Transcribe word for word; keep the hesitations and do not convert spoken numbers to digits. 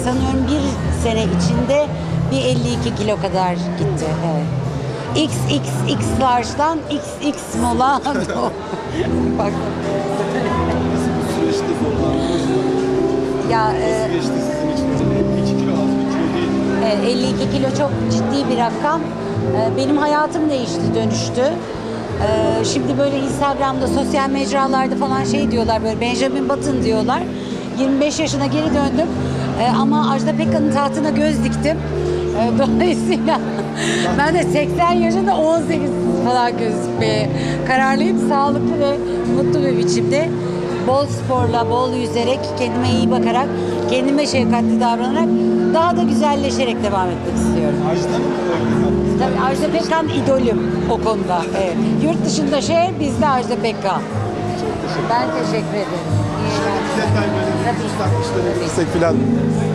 sanıyorum bir sene içinde bir elli iki kilo kadar gitti. Evet. X X X large'dan X X mola. Bak. Süreçte zorlandınız mı? Ya e, Nasıl geçti sizin için? iki kilo az bir kilo değil. evet, elli iki kilo çok ciddi bir rakam. E, benim hayatım değişti, dönüştü. E, şimdi böyle Instagram'da, sosyal mecralarda falan şey diyorlar, böyle Benjamin Button diyorlar. yirmi beş yaşına geri döndüm. E, ama Ajda Pekkan'ın tahtına göz diktim. E, dolayısıyla ben de seksen yaşında on sekiz falan gözükmeye kararlıyım. Sağlıklı ve mutlu bir biçimde. Bol sporla, bol yüzerek, kendime iyi bakarak, kendime şefkatli davranarak daha da güzelleşerek devam etmek istiyorum. Ajda mı örnek aldınız? Tabii Ajda Pekkan idolüm o konuda. Evet. Yurt dışında şey, bizde Ajda Pekkan. Çok teşekkür ederim. Ben teşekkür ederim. İyi Şöyle eğlenceler. bir detay böyle Tabii. bir yüz altmışları Tabii. bilirsek falan.